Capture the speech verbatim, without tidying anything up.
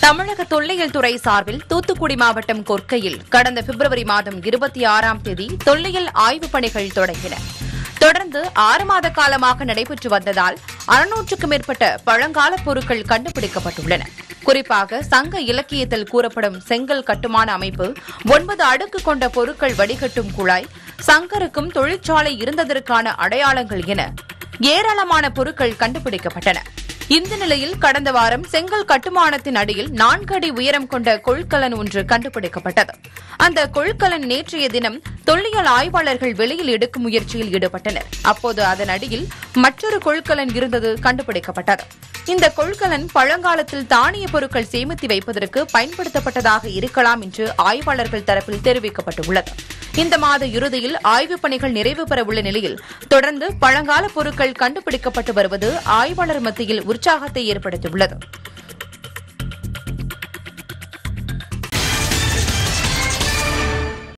தமிழக தொல்லியல் துறை சார்பில் தூத்துக்குடி மாவட்டம் கொற்கையில் கடந்த பிப்ரவரி மாதம் இருபத்தி ஆறாம் தேதி தொல்லியல் ஆய்வுப் பணிகள் தொடங்கின. தொடர்ந்து ஆறு மாத காலமாக நடைபெற்று வந்ததால் அறுநூற்றுக்கும் மேற்பட்ட பழங்கால பொருட்கள் கண்டுபிடிக்கப்பட்டுள்ளன. குறிப்பாக சங்க இலக்கியத்தில் கூறப்படும் செங்கல் கட்டுமான அமைப்பு, ஒன்பது அடுக்கு கொண்ட பொருட்கள் வடிகட்டும் குழாய், சங்கருக்கும் தொழிற்சாலை இருந்ததற்கான அடையாளங்கள் என ஏராளமான பொருட்கள் கண்டுபிடிக்கப்பட்டன. இந்த நிலையில் கடந்த வாரம் செங்கல் கட்டுமானத்தின் அடியில் நான்கு அடி உயரம் கொண்ட கொள்கலன் ஒன்று கண்டுபிடிக்கப்பட்டது. அந்த கொள்கலன் நேற்றைய தினம் தொல்லியல் ஆய்வாளர்கள் வெளியில் எடுக்கும் முயற்சியில் ஈடுபட்டனர். அப்போது அதன் அடியில் மற்றொரு கொள்கலன் இருந்தது கண்டுபிடிக்கப்பட்டது. இந்த கொள்கலன் பழங்காலத்தில் தானிய பொருட்கள் சேமித்து வைப்பதற்கு பயன்படுத்தப்பட்டதாக இருக்கலாம் என்று ஆய்வாளர்கள் தரப்பில் தெரிவிக்கப்பட்டுள்ளது. இந்த மாத இறுதியில் ஆய்வுப் பணிகள் நிறைவு பெறவுள்ள நிலையில் தொடர்ந்து பழங்கால பொருட்கள் கண்டுபிடிக்கப்பட்டு வருவது ஆய்வாளர் மத்தியில் உற்சாகத்தை ஏற்படுத்தியுள்ளது.